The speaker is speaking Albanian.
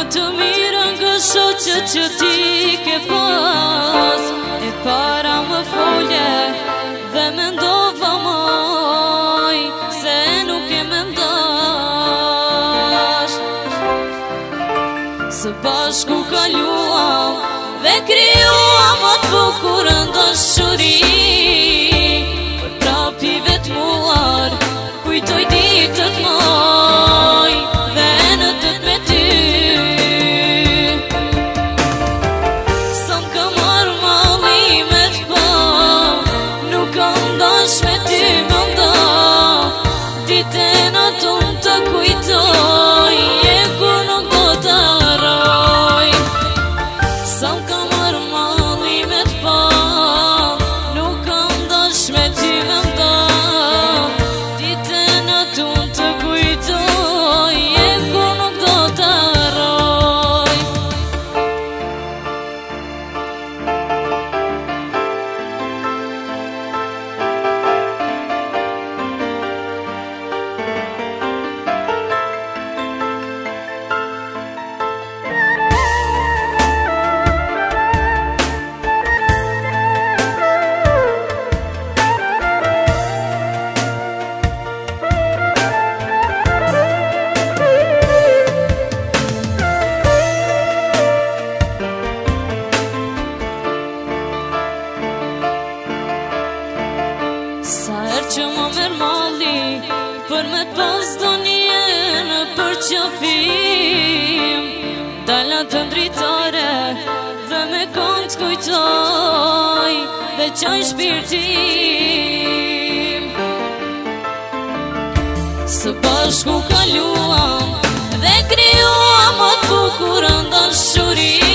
të mirën gëshoqe që ti ke pas. E para më folje dhe me ndova maj se nuk e me ndash. Së bashku kaluam dhe kryuam atë bukurën dashuri. Për prapi vetmuar kujtoj ditët maj dhe në tët me ty. Sa m'ka marrë mallimet pa, nuk kam dash me ty më nda. Ditën aton të kujtoj e kur nuk do të harroj. Sa m'ka marrë mallimet pa, nuk kam dash me ty më nda. Ditën aton të kujtoj e kur nuk do të harroj. Sa herë që më merë malli për me t'pas do njënë për qafim, dalla të ndritare dhe me kënd kujtoj dhe qaj shpirtim. Së bashku kaluam dhe kryuam atë bukurën dashuri.